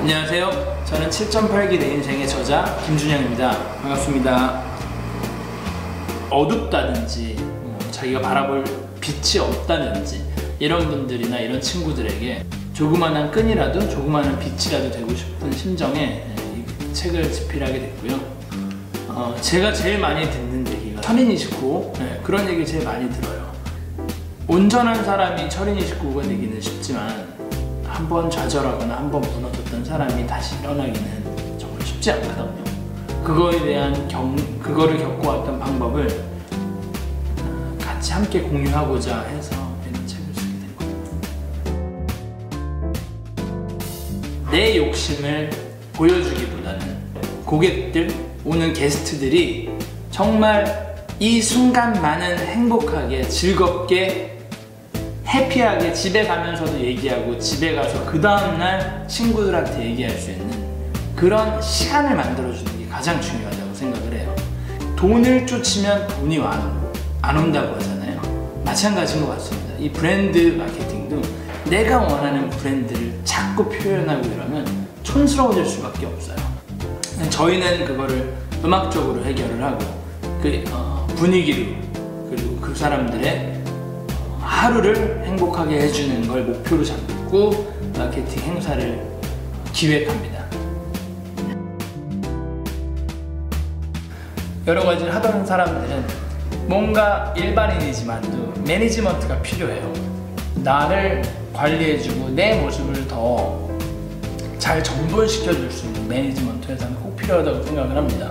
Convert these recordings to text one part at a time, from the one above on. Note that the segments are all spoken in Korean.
안녕하세요. 저는 7.8기 내 인생의 저자 김준영입니다. 반갑습니다. 어둡다든지 자기가 바라볼 빛이 없다든지 이런 분들이나 이런 친구들에게 조그마한 끈이라도 조그마한 빛이라도 되고 싶은 심정에 이 책을 집필하게 됐고요. 제가 제일 많이 듣는 얘기가 철인29 그런 얘기 제일 많이 들어요. 온전한 사람이 철인29가 되기는 쉽지만 한번 좌절하거나 한번 무너졌던 사람이 다시 일어나기는 정말 쉽지 않거든요. 그거에 대한 그거를 겪어왔던 방법을 같이 함께 공유하고자 해서 이런 책을 쓰게 된 거예요. 내 욕심을 보여주기보다는 고객들, 오는 게스트들이 정말 이 순간만은 행복하게 즐겁게 해피하게 집에 가면서도 얘기하고 집에 가서 그 다음날 친구들한테 얘기할 수 있는 그런 시간을 만들어주는 게 가장 중요하다고 생각을 해요. 돈을 쫓으면 돈이 안 온다고 하잖아요. 마찬가지인 것 같습니다. 이 브랜드 마케팅도 내가 원하는 브랜드를 자꾸 표현하고 이러면 촌스러워질 수밖에 없어요. 저희는 그거를 음악적으로 해결을 하고 분위기로 그리고 그 사람들의 하루를 행복하게 해주는 걸 목표로 잡고 마케팅 행사를 기획합니다. 여러 가지를 하던 사람들은 뭔가 일반인이지만도 매니지먼트가 필요해요. 나를 관리해주고 내 모습을 더 잘 전달시켜줄 수 있는 매니지먼트 회사는 꼭 필요하다고 생각을 합니다.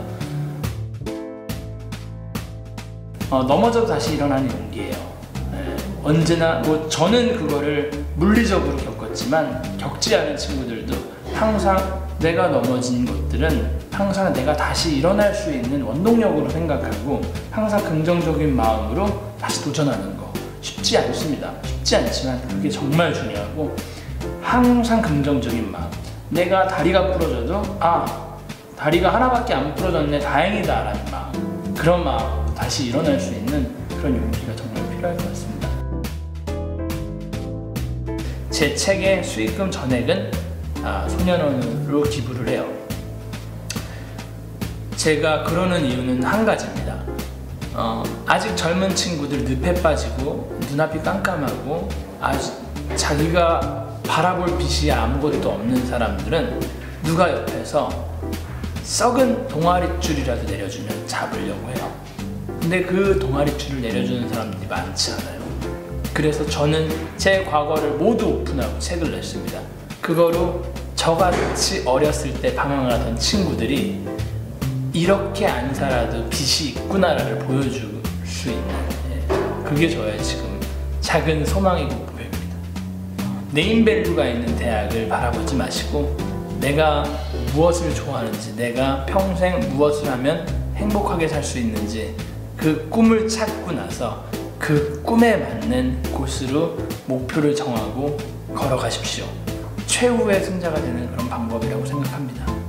넘어져도 다시 일어나는 용기예요. 언제나 저는 그거를 물리적으로 겪었지만 겪지 않은 친구들도 항상 내가 넘어진 것들은 항상 내가 다시 일어날 수 있는 원동력으로 생각하고 항상 긍정적인 마음으로 다시 도전하는 거 쉽지 않습니다. 쉽지 않지만 그게 정말 중요하고 항상 긍정적인 마음. 내가 다리가 부러져도 다리가 하나밖에 안 부러졌네 다행이다 라는 마음, 그런 마음으로 다시 일어날 수 있는 그런 용기가 정말 필요할 것 같습니다. 제 책의 수익금 전액은 소년원으로 기부를 해요. 제가 그러는 이유는 한 가지입니다. 아직 젊은 친구들 늪에 빠지고 눈앞이 깜깜하고 자기가 바라볼 빛이 아무것도 없는 사람들은 누가 옆에서 썩은 동아리줄이라도 내려주면 잡으려고 해요. 근데 그 동아리줄을 내려주는 사람들이 많지 않아요. 그래서 저는 제 과거를 모두 오픈하고 책을 냈습니다. 그거로 저같이 어렸을 때 방황을 하던 친구들이 이렇게 안 살아도 빛이 있구나를 보여줄 수 있는 그게 저의 지금 작은 소망이고 목표입니다. 네임밸류가 있는 대학을 바라보지 마시고 내가 무엇을 좋아하는지, 내가 평생 무엇을 하면 행복하게 살 수 있는지 그 꿈을 찾고 나서 그 꿈에 맞는 곳으로 목표를 정하고 걸어가십시오. 최후의 승자가 되는 그런 방법이라고 생각합니다.